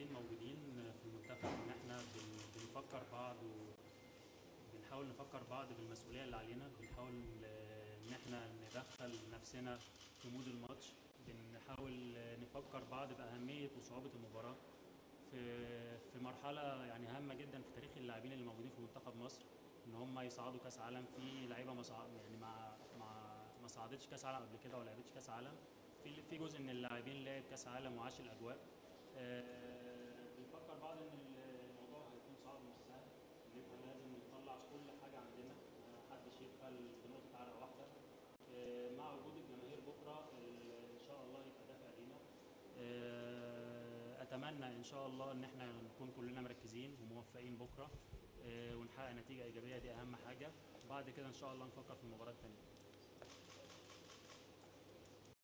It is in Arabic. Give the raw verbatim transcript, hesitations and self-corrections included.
اللاعبين موجودين في المنتخب ان احنا بن- بنفكر بعض وبنحاول نفكر بعض بالمسؤوليه اللي علينا، بنحاول آه، ان احنا ندخل نفسنا في مود الماتش، بنحاول آه، نفكر بعض باهميه وصعوبه المباراه في في مرحله يعني هامه جدا في تاريخ اللاعبين اللي موجودين في منتخب مصر، ان هم يصعدوا كاس عالم. في لعيبه ما صعد يعني ما ما ما صعدتش كاس عالم قبل كده ولا لعبتش كاس عالم. في في جزء من اللاعبين لعب كاس عالم وعاش الاجواء. آه، بنفكر بعض ان الموضوع هيكون صعب مش سهل، ان احنا لازم نطلع كل حاجه عندنا، ما حدش يبخل بنقطه عرق واحده. آه، مع وجود الجماهير بكره ال- ان شاء الله يبقى دافع لينا. آه، اتمنى ان شاء الله ان احنا نكون كلنا مركزين وموفقين بكره، آه، ونحقق نتيجه ايجابيه، دي اهم حاجه. بعد كده ان شاء الله نفكر في المباراه الثانيه.